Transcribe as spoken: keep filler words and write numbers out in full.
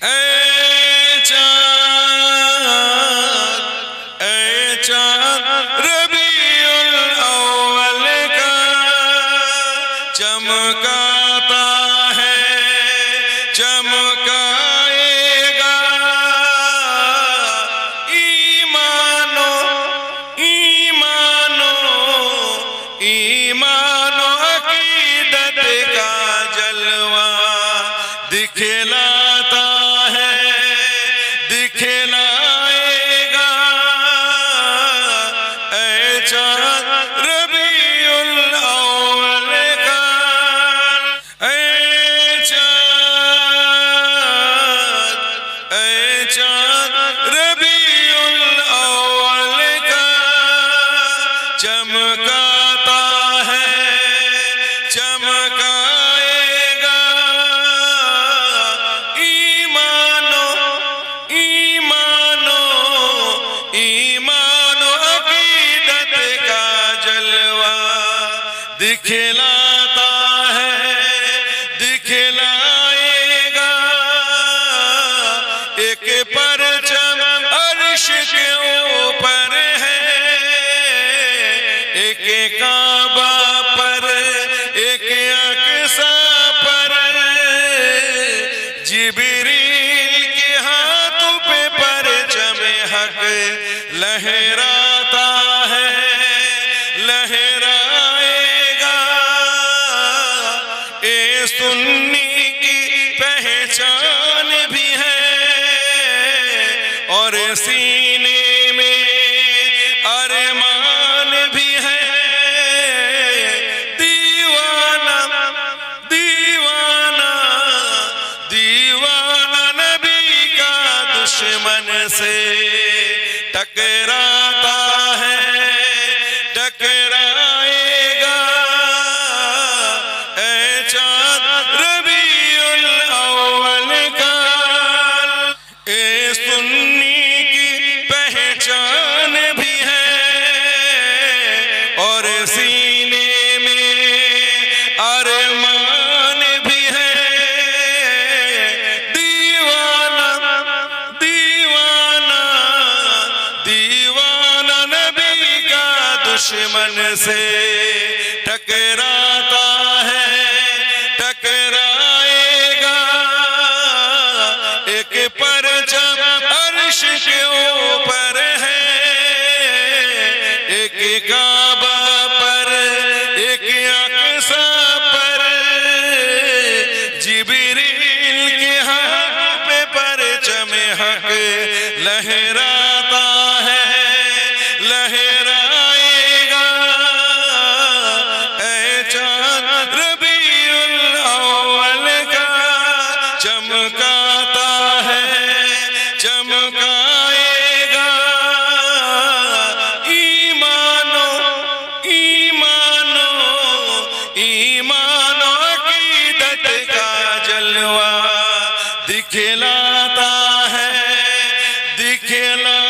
اے چاند اے چاند ربیع الاول کا چمکاتا ہے چمکائے گا ایمانو ایمانو ایمانو عقیدت کا جلوہ دکھلاتا ہے دکھلائے گا اے چاند ربیع الاول کا اے چاند اے چاند ربیع الاول کا چمکاتا ہے چمکائے گا ایمانو ایمانو ایمانو عقیدت کا جلوہ دکھلاتا ہے دکھلائے گا ایک پرچم عرش کے اوپر ہے ایک کعبہ پر ایک اقصیٰ پر جبریل کے ہاتھوں پہ پرچم حق لہراتا ہے لہرائے گا اے سنی کی پہچان بھی ہے اور سینے میں ارمان بھی ہے دیوانہ دیوانہ دیوانہ نبی کا دشمن سے ٹکراتا ہے ٹکرائے گا اے چاند ربیع الاول کا اے سنی کی پہچان بھی ہے اور سینے میں ارمان بھی ہے دیوانہ دیوانہ دیوانہ نبی کا دشمن سے ٹکراتا ہے ٹکرائے گا ایک پرچم عرش کے اوپر ہے ایک کعبہ پر ایک اقصیٰ پر جبریل کے ہاتھ پہ پرچم حق لہراتا ہے لہرائے گا اے چاند ربیع الاول کا چمکاتا ہے چمکائے گا ایمانو ایمانو ایمانو عقیدت کا جلوہ دکھلاتا ہے دکھلاتا